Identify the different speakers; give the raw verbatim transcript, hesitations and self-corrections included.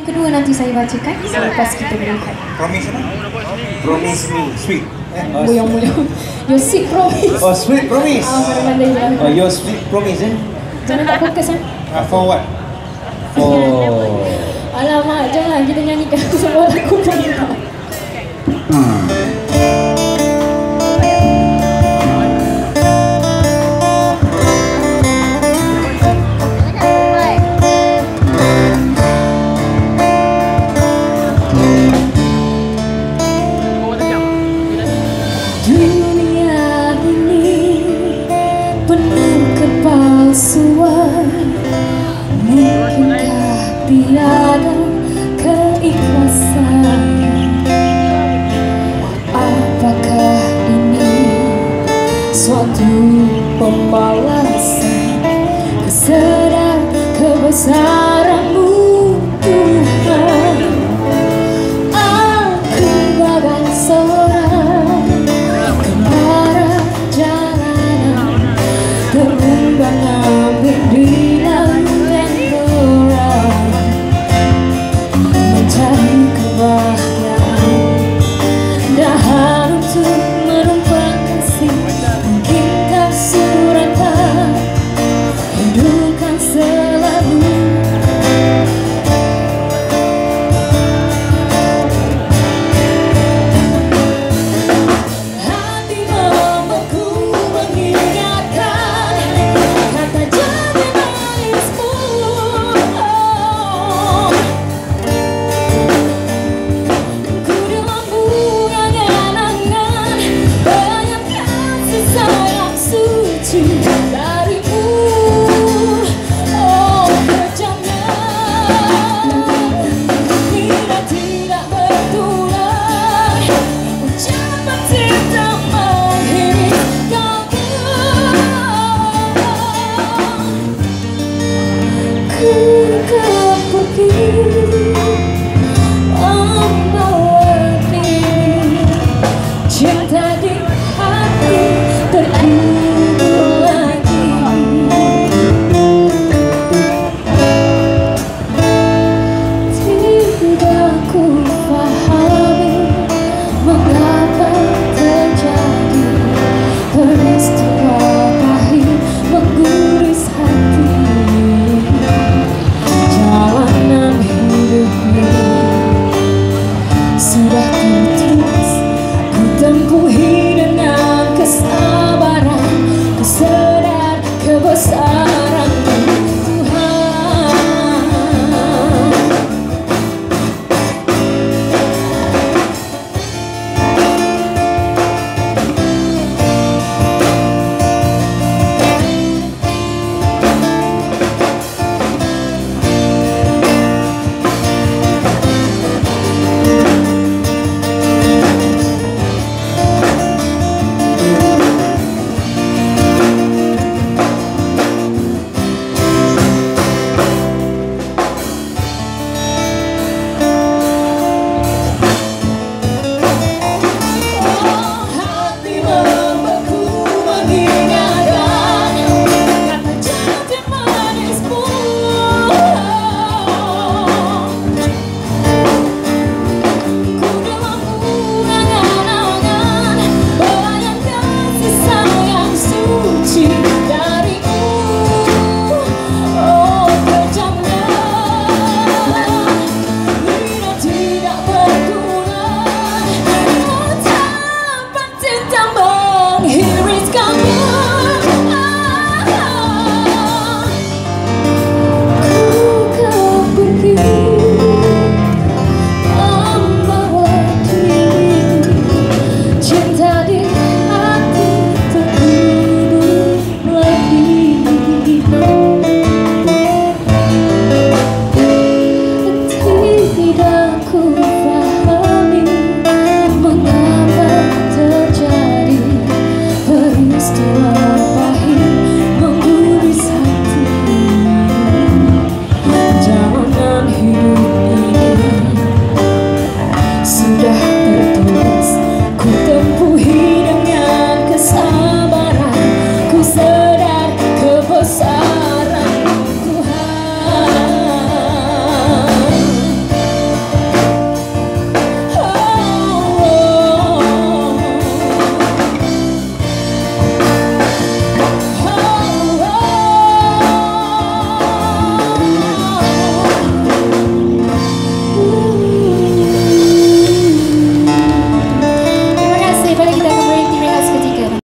Speaker 1: Kedua nanti saya bacakan selepas kita melihat.
Speaker 2: Promise apa? Promise me. Sweet.
Speaker 1: Buyong-buyong. Your sweet promise.
Speaker 2: Oh, sweet promise.
Speaker 1: Ah, pandai-pandai lah.
Speaker 2: Oh, your sweet promise eh?
Speaker 1: Jangan tak fokus kan?
Speaker 2: Uh, for what?
Speaker 1: Oh. Alamak, jangan kita nyanyikan semua lagu pun. Hmm. Dunia ini penuh kepalsuan, mungkinkah tiada keikhlasan? Apakah ini suatu pembalasan kesedar kebesaran?